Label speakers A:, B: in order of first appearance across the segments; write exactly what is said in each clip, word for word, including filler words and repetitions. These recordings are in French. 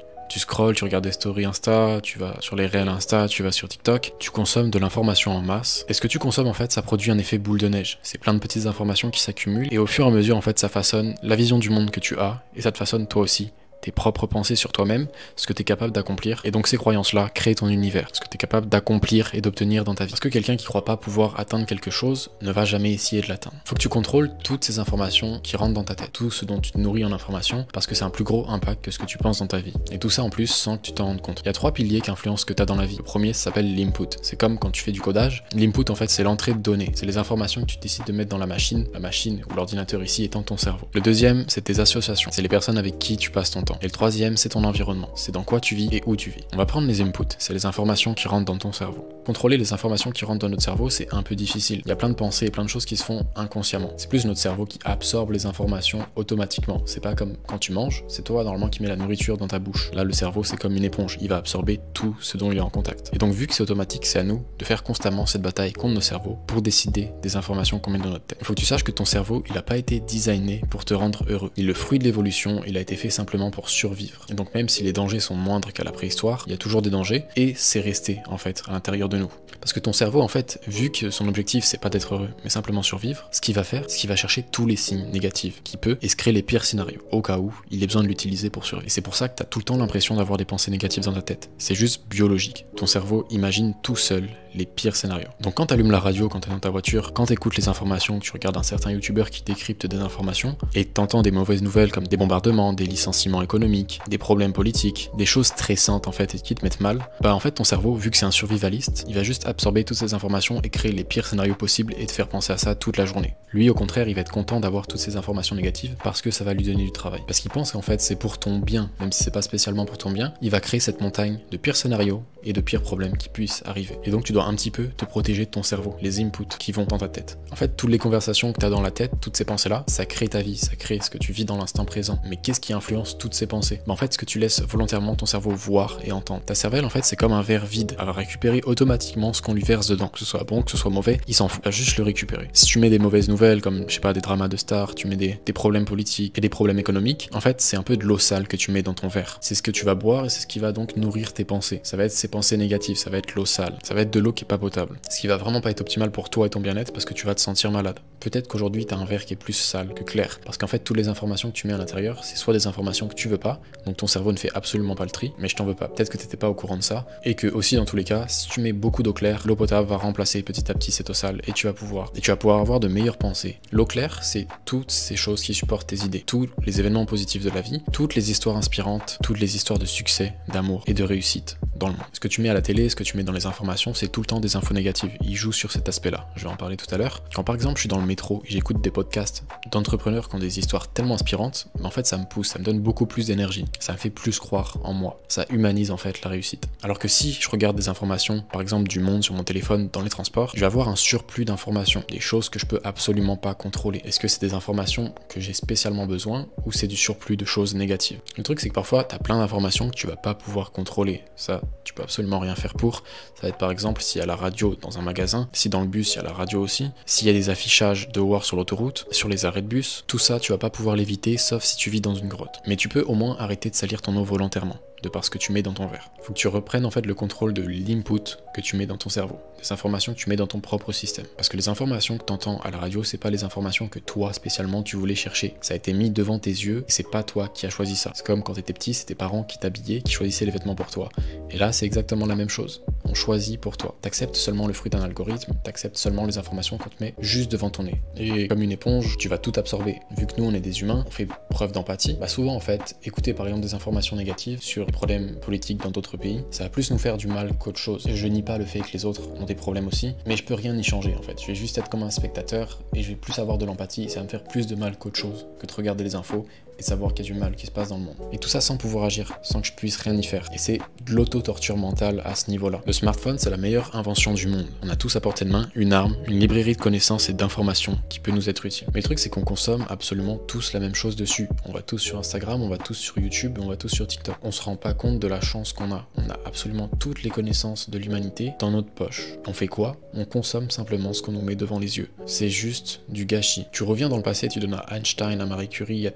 A: Tu scrolles, tu regardes des stories Insta, tu vas sur les réels Insta, tu vas sur TikTok, tu consommes de l'information en masse. Et ce que tu consommes en fait, ça produit un effet boule de neige. C'est plein de petites informations qui s'accumulent et au fur et à mesure en fait, ça façonne la vision du monde que tu as et ça te façonne toi aussi tes propres pensées sur toi-même, ce que tu es capable d'accomplir. Et donc ces croyances-là créent ton univers, ce que tu es capable d'accomplir et d'obtenir dans ta vie. Parce que quelqu'un qui croit pas pouvoir atteindre quelque chose ne va jamais essayer de l'atteindre. Faut que tu contrôles toutes ces informations qui rentrent dans ta tête, tout ce dont tu te nourris en information, parce que c'est un plus gros impact que ce que tu penses dans ta vie. Et tout ça en plus sans que tu t'en rendes compte. Il y a trois piliers qui influencent ce que tu as dans la vie. Le premier, ça s'appelle l'input. C'est comme quand tu fais du codage. L'input en fait, c'est l'entrée de données. C'est les informations que tu décides de mettre dans la machine, la machine ou l'ordinateur ici étant ton cerveau. Le deuxième, c'est tes associations. C'est les personnes avec qui tu passes ton temps. Et le troisième, c'est ton environnement, c'est dans quoi tu vis et où tu vis. On va prendre les inputs, c'est les informations qui rentrent dans ton cerveau. Contrôler les informations qui rentrent dans notre cerveau, c'est un peu difficile. Il y a plein de pensées et plein de choses qui se font inconsciemment. C'est plus notre cerveau qui absorbe les informations automatiquement. C'est pas comme quand tu manges, c'est toi normalement qui mets la nourriture dans ta bouche. Là, le cerveau, c'est comme une éponge, il va absorber tout ce dont il est en contact. Et donc, vu que c'est automatique, c'est à nous de faire constamment cette bataille contre nos cerveaux pour décider des informations qu'on met dans notre tête. Il faut que tu saches que ton cerveau, il a pas été designé pour te rendre heureux. Il est le fruit de l'évolution, il a été fait simplement pour survivre. Et donc même si les dangers sont moindres qu'à la préhistoire, il y a toujours des dangers et c'est resté en fait à l'intérieur de nous. Parce que ton cerveau en fait, vu que son objectif c'est pas d'être heureux mais simplement survivre, ce qu'il va faire, c'est qu'il va chercher tous les signes négatifs qu'il peut et se créer les pires scénarios au cas où il ait besoin de l'utiliser pour survivre. Et c'est pour ça que tu as tout le temps l'impression d'avoir des pensées négatives dans ta tête. C'est juste biologique. Ton cerveau imagine tout seul les pires scénarios. Donc quand tu allumes la radio, quand tu es dans ta voiture, quand tu écoutes les informations, que tu regardes un certain youtubeur qui décrypte des informations et t'entends des mauvaises nouvelles comme des bombardements, des licenciements économiques, des problèmes politiques, des choses stressantes en fait et qui te mettent mal, bah en fait ton cerveau, vu que c'est un survivaliste, il va juste absorber toutes ces informations et créer les pires scénarios possibles et te faire penser à ça toute la journée. Lui au contraire, il va être content d'avoir toutes ces informations négatives parce que ça va lui donner du travail. Parce qu'il pense qu'en fait c'est pour ton bien, même si c'est pas spécialement pour ton bien, il va créer cette montagne de pires scénarios et de pires problèmes qui puissent arriver. Et donc tu dois un petit peu te protéger de ton cerveau, les inputs qui vont dans ta tête. En fait, toutes les conversations que tu as dans la tête, toutes ces pensées-là, ça crée ta vie, ça crée ce que tu vis dans l'instant présent. Mais qu'est-ce qui influence toutes ces pensées? Bah en fait, ce que tu laisses volontairement ton cerveau voir et entendre. Ta cervelle, en fait, c'est comme un verre vide. Elle va récupérer automatiquement ce qu'on lui verse dedans. Que ce soit bon, que ce soit mauvais, il s'en fout. Elle va juste le récupérer. Si tu mets des mauvaises nouvelles, comme, je sais pas, des dramas de stars, tu mets des, des problèmes politiques et des problèmes économiques, en fait, c'est un peu de l'eau sale que tu mets dans ton verre. C'est ce que tu vas boire et c'est ce qui va donc nourrir tes pensées. Ça va être ces pensées négatives, ça va être l'eau sale, ça va être de l'eau qui est pas potable. Ce qui va vraiment pas être optimal pour toi et ton bien-être parce que tu vas te sentir malade. Peut-être qu'aujourd'hui tu as un verre qui est plus sale que clair parce qu'en fait toutes les informations que tu mets à l'intérieur c'est soit des informations que tu veux pas, donc ton cerveau ne fait absolument pas le tri, mais je t'en veux pas. Peut-être que t'étais pas au courant de ça et que aussi dans tous les cas si tu mets beaucoup d'eau claire, l'eau potable va remplacer petit à petit cette eau sale et tu vas pouvoir et tu vas pouvoir avoir de meilleures pensées. L'eau claire c'est toutes ces choses qui supportent tes idées, tous les événements positifs de la vie, toutes les histoires inspirantes, toutes les histoires de succès, d'amour et de réussite dans le monde. Ce que tu mets à la télé, ce que tu mets dans les informations, c'est tout le temps des infos négatives. Ils jouent sur cet aspect-là. Je vais en parler tout à l'heure. Quand par exemple je suis dans le métro et j'écoute des podcasts d'entrepreneurs qui ont des histoires tellement inspirantes, en fait ça me pousse, ça me donne beaucoup plus d'énergie. Ça me fait plus croire en moi. Ça humanise en fait la réussite. Alors que si je regarde des informations, par exemple du monde sur mon téléphone dans les transports, je vais avoir un surplus d'informations, des choses que je peux absolument pas contrôler. Est-ce que c'est des informations que j'ai spécialement besoin ou c'est du surplus de choses négatives? Le truc c'est que parfois t'as plein d'informations que tu vas pas pouvoir contrôler. Ça, tu peux absolument rien faire pour. Ça va être par exemple s'il y a la radio dans un magasin, si dans le bus il y a la radio aussi, s'il y a des affichages dehors sur l'autoroute, sur les arrêts de bus, tout ça tu vas pas pouvoir l'éviter sauf si tu vis dans une grotte. Mais tu peux au moins arrêter de salir ton eau volontairement, de par ce que tu mets dans ton verre. Faut que tu reprennes en fait le contrôle de l'input que tu mets dans ton cerveau, des informations que tu mets dans ton propre système. Parce que les informations que tu entends à la radio, c'est pas les informations que toi spécialement tu voulais chercher. Ça a été mis devant tes yeux et c'est pas toi qui as choisi ça. C'est comme quand t'étais petit, c'est tes parents qui t'habillaient, qui choisissaient les vêtements pour toi. Et là, c'est exactement la même chose. On choisit pour toi. T'acceptes seulement le fruit d'un algorithme, t'acceptes seulement les informations qu'on te met juste devant ton nez. Et comme une éponge, tu vas tout absorber. Vu que nous, on est des humains, on fait preuve d'empathie, bah souvent en fait, écouter par exemple des informations négatives sur les problèmes politiques dans d'autres pays, ça va plus nous faire du mal qu'autre chose. Je nie pas le fait que les autres ont des problèmes aussi, mais je peux rien y changer en fait. Je vais juste être comme un spectateur et je vais plus avoir de l'empathie et ça va me faire plus de mal qu'autre chose que de regarder les infos et savoir qu'il y a du mal qui se passe dans le monde. Et tout ça sans pouvoir agir, sans que je puisse rien y faire. Et c'est de l'auto-torture mentale à ce niveau-là. Le smartphone, c'est la meilleure invention du monde. On a tous à portée de main une arme, une librairie de connaissances et d'informations qui peut nous être utile. Mais le truc, c'est qu'on consomme absolument tous la même chose dessus. On va tous sur Instagram, on va tous sur YouTube, on va tous sur TikTok. On se rend pas compte de la chance qu'on a. On a absolument toutes les connaissances de l'humanité dans notre poche. On fait quoi? On consomme simplement ce qu'on nous met devant les yeux. C'est juste du gâchis. Tu reviens dans le passé, tu donnes à Einstein, à Marie Curie, à tous ces gens-là,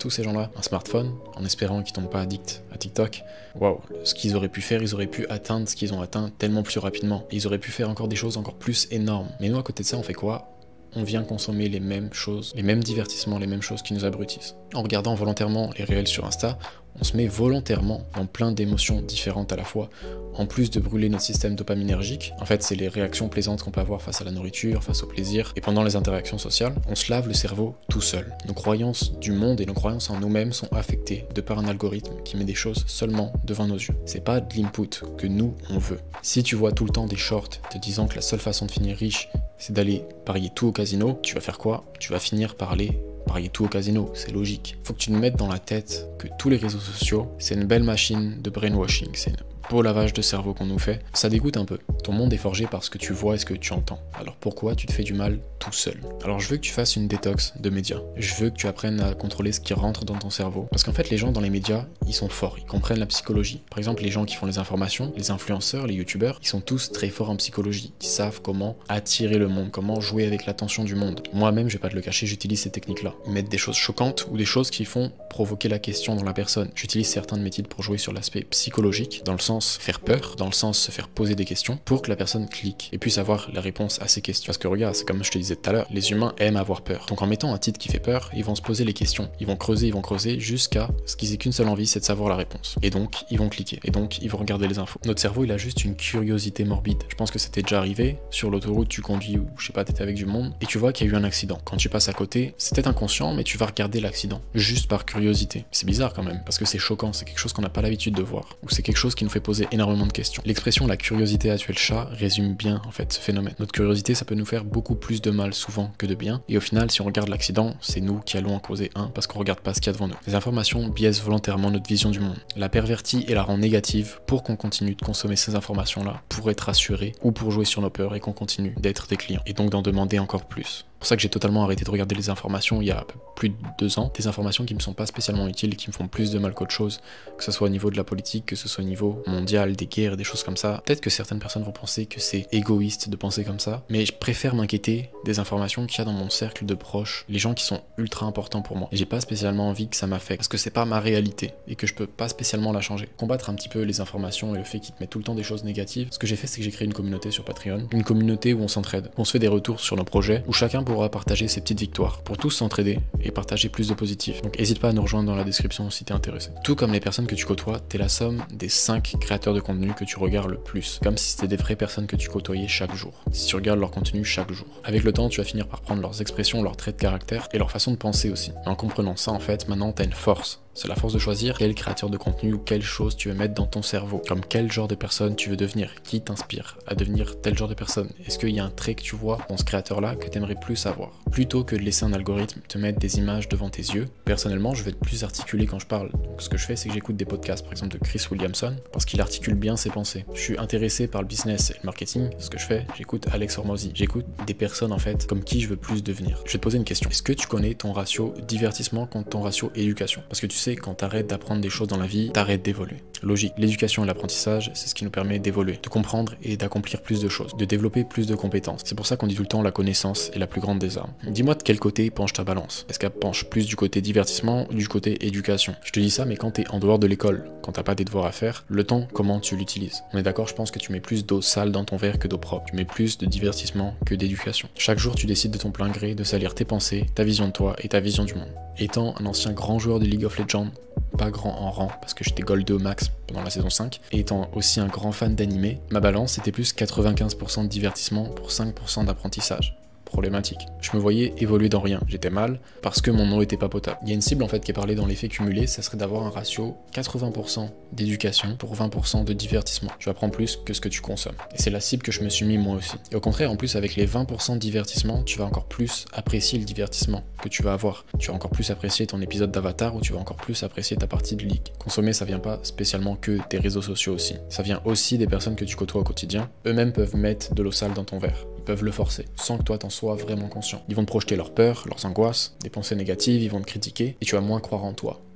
A: un smartphone, en espérant qu'ils tombent pas addicts à TikTok. Waouh, ce qu'ils auraient pu faire, ils auraient pu atteindre ce qu'ils ont atteint tellement plus rapidement. Et ils auraient pu faire encore des choses encore plus énormes. Mais nous, à côté de ça, on fait quoi? On vient consommer les mêmes choses, les mêmes divertissements, les mêmes choses qui nous abrutissent. En regardant volontairement les réels sur Insta, on se met volontairement dans plein d'émotions différentes à la fois. En plus de brûler notre système dopaminergique, en fait c'est les réactions plaisantes qu'on peut avoir face à la nourriture, face au plaisir, et pendant les interactions sociales, on se lave le cerveau tout seul. Nos croyances du monde et nos croyances en nous-mêmes sont affectées de par un algorithme qui met des choses seulement devant nos yeux. C'est pas de l'input que nous on veut. Si tu vois tout le temps des shorts te disant que la seule façon de finir riche, c'est d'aller parier tout au casino, tu vas faire quoi? Tu vas finir par aller parier tout au casino, c'est logique. Faut que tu te mettes dans la tête que tous les réseaux sociaux, c'est une belle machine de brainwashing, c'est un beau lavage de cerveau qu'on nous fait. Ça dégoûte un peu. Ton monde est forgé par ce que tu vois et ce que tu entends. Alors pourquoi tu te fais du mal tout seul? Alors je veux que tu fasses une détox de médias. Je veux que tu apprennes à contrôler ce qui rentre dans ton cerveau. Parce qu'en fait, les gens dans les médias, ils sont forts, ils comprennent la psychologie. Par exemple, les gens qui font les informations, les influenceurs, les youtubeurs, ils sont tous très forts en psychologie. Ils savent comment attirer le monde, comment jouer avec l'attention du monde. Moi-même, je vais pas te le cacher, j'utilise ces techniques-là. Ils mettent des choses choquantes ou des choses qui font provoquer la question dans la personne. J'utilise certains de mes titres pour jouer sur l'aspect psychologique, dans le sens faire peur, dans le sens se faire poser des questions pour que la personne clique et puisse avoir la réponse à ces questions. Parce que regarde, c'est comme je te disais tout à l'heure, les humains aiment avoir peur. Donc en mettant un titre qui fait peur, ils vont se poser les questions, ils vont creuser, ils vont creuser jusqu'à ce qu'ils aient qu'une seule envie, c'est de savoir la réponse. Et donc ils vont cliquer, et donc ils vont regarder les infos. Notre cerveau, il a juste une curiosité morbide. Je pense que c'était déjà arrivé, sur l'autoroute tu conduis ou je sais pas, t'étais avec du monde et tu vois qu'il y a eu un accident. Quand tu passes à côté, c'est peut-être inconscient, mais tu vas regarder l'accident juste par curiosité. C'est bizarre quand même, parce que c'est choquant, c'est quelque chose qu'on n'a pas l'habitude de voir, ou c'est quelque chose qui nous fait poser énormément de questions. L'expression la curiosité a tué le chat résume bien en fait ce phénomène. Notre curiosité, ça peut nous faire beaucoup plus de mal souvent que de bien, et au final, si on regarde l'accident, c'est nous qui allons en causer un parce qu'on regarde pas ce qu'il y a devant nous. Les informations biaisent volontairement notre vision du monde, la pervertit et la rend négative pour qu'on continue de consommer ces informations-là, pour être rassuré ou pour jouer sur nos peurs et qu'on continue d'être des clients, et donc d'en demander encore plus. C'est pour ça que j'ai totalement arrêté de regarder les informations il y a plus de deux ans, des informations qui me sont pas spécialement utiles et qui me font plus de mal qu'autre chose, que ce soit au niveau de la politique, que ce soit au niveau mondial, des guerres, des choses comme ça. Peut-être que certaines personnes vont penser que c'est égoïste de penser comme ça, mais je préfère m'inquiéter des informations qu'il y a dans mon cercle de proches, les gens qui sont ultra importants pour moi. Et j'ai pas spécialement envie que ça m'affecte, parce que c'est pas ma réalité et que je peux pas spécialement la changer. Combattre un petit peu les informations et le fait qu'ils te mettent tout le temps des choses négatives, ce que j'ai fait, c'est que j'ai créé une communauté sur Patreon, une communauté où on s'entraide, où on se fait des retours sur nos projets, où chacun pourra partager ses petites victoires, pour tous s'entraider et partager plus de positif. Donc n'hésite pas à nous rejoindre dans la description si t'es intéressé. Tout comme les personnes que tu côtoies, t'es la somme des cinq créateurs de contenu que tu regardes le plus, comme si c'était des vraies personnes que tu côtoyais chaque jour, si tu regardes leur contenu chaque jour. Avec le temps, tu vas finir par prendre leurs expressions, leurs traits de caractère et leur façon de penser aussi. Mais en comprenant ça, en fait, maintenant t'as une force. C'est la force de choisir quel créateur de contenu ou quelle chose tu veux mettre dans ton cerveau. Comme quel genre de personne tu veux devenir. Qui t'inspire à devenir tel genre de personne. Est-ce qu'il y a un trait que tu vois dans ce créateur-là que tu aimerais plus avoir? Plutôt que de laisser un algorithme te mettre des images devant tes yeux, personnellement, je vais être plus articulé quand je parle. Donc ce que je fais, c'est que j'écoute des podcasts, par exemple de Chris Williamson, parce qu'il articule bien ses pensées. Je suis intéressé par le business et le marketing. Ce que je fais, j'écoute Alex Hormozy. J'écoute des personnes, en fait, comme qui je veux plus devenir. Je vais te poser une question. Est-ce que tu connais ton ratio divertissement contre ton ratio éducation? Parce que tu sais, quand t'arrêtes d'apprendre des choses dans la vie, t'arrêtes d'évoluer. Logique. L'éducation et l'apprentissage, c'est ce qui nous permet d'évoluer, de comprendre et d'accomplir plus de choses, de développer plus de compétences. C'est pour ça qu'on dit tout le temps la connaissance est la plus grande des armes. Dis-moi de quel côté penche ta balance. Est-ce qu'elle penche plus du côté divertissement ou du côté éducation? Je te dis ça, mais quand t'es en dehors de l'école, quand t'as pas des devoirs à faire, le temps, comment tu l'utilises? On est d'accord, je pense que tu mets plus d'eau sale dans ton verre que d'eau propre. Tu mets plus de divertissement que d'éducation. Chaque jour, tu décides de ton plein gré de salir tes pensées, ta vision de toi et ta vision du monde. Étant un ancien grand joueur de League of Legends, pas grand en rang parce que j'étais gold deux au max pendant la saison cinq, et étant aussi un grand fan d'animé, ma balance était plus quatre-vingt-quinze pour cent de divertissement pour cinq pour cent d'apprentissage. Problématique. Je me voyais évoluer dans rien, j'étais mal parce que mon eau était pas potable. Il y a une cible en fait qui est parlée dans l'effet cumulé, ça serait d'avoir un ratio quatre-vingts pour cent d'éducation pour vingt pour cent de divertissement. Tu apprends plus que ce que tu consommes. Et c'est la cible que je me suis mis moi aussi. Et au contraire, en plus avec les vingt pour cent de divertissement, tu vas encore plus apprécier le divertissement que tu vas avoir. Tu vas encore plus apprécier ton épisode d'Avatar ou tu vas encore plus apprécier ta partie de League. Consommer, ça vient pas spécialement que des réseaux sociaux aussi. Ça vient aussi des personnes que tu côtoies au quotidien. Eux-mêmes peuvent mettre de l'eau sale dans ton verre. Ils peuvent le forcer, sans que toi t'en sois vraiment conscient. Ils vont te projeter leurs peurs, leurs angoisses, des pensées négatives, ils vont te critiquer, et tu vas moins croire en toi.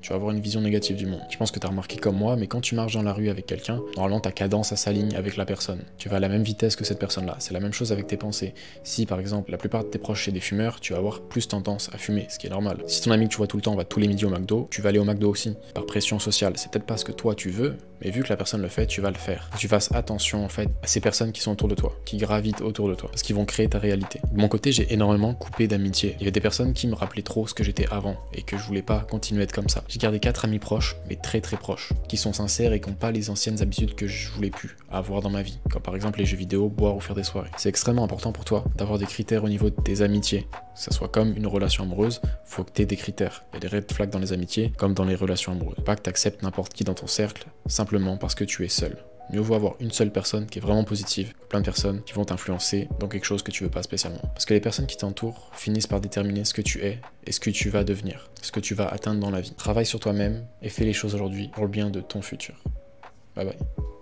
A: tu vas avoir une vision négative du monde. Je pense que tu as remarqué comme moi, mais quand tu marches dans la rue avec quelqu'un, normalement ta cadence elle s'aligne avec la personne. Tu vas à la même vitesse que cette personne-là. C'est la même chose avec tes pensées. Si par exemple la plupart de tes proches sont des fumeurs, tu vas avoir plus tendance à fumer, ce qui est normal. Si ton ami que tu vois tout le temps va tous les midis au McDo, tu vas aller au McDo aussi. Par pression sociale, c'est peut-être pas ce que toi tu veux, mais vu que la personne le fait, tu vas le faire. Que tu fasses attention en fait à ces personnes qui sont autour de toi, qui gravitent autour de toi, parce qu'ils vont créer ta réalité. De mon côté, j'ai énormément coupé d'amitié. Il y avait des personnes qui me rappelaient trop ce que j'étais avant et que je voulais pas continuer à être comme ça. J'ai gardé quatre amis proches, mais très très proches, qui sont sincères et qui n'ont pas les anciennes habitudes que je voulais plus avoir dans ma vie, comme par exemple les jeux vidéo, boire ou faire des soirées. C'est extrêmement important pour toi d'avoir des critères au niveau de tes amitiés. Que ça soit comme une relation amoureuse, faut que tu aies des critères. Il y a des red flags dans les amitiés, comme dans les relations amoureuses. Pas que tu acceptes n'importe qui dans ton cercle, simplement parce que tu es seul. Mieux vaut avoir une seule personne qui est vraiment positive que plein de personnes qui vont t'influencer dans quelque chose que tu veux pas spécialement. Parce que les personnes qui t'entourent finissent par déterminer ce que tu es et ce que tu vas devenir, ce que tu vas atteindre dans la vie. Travaille sur toi-même et fais les choses aujourd'hui pour le bien de ton futur. Bye bye.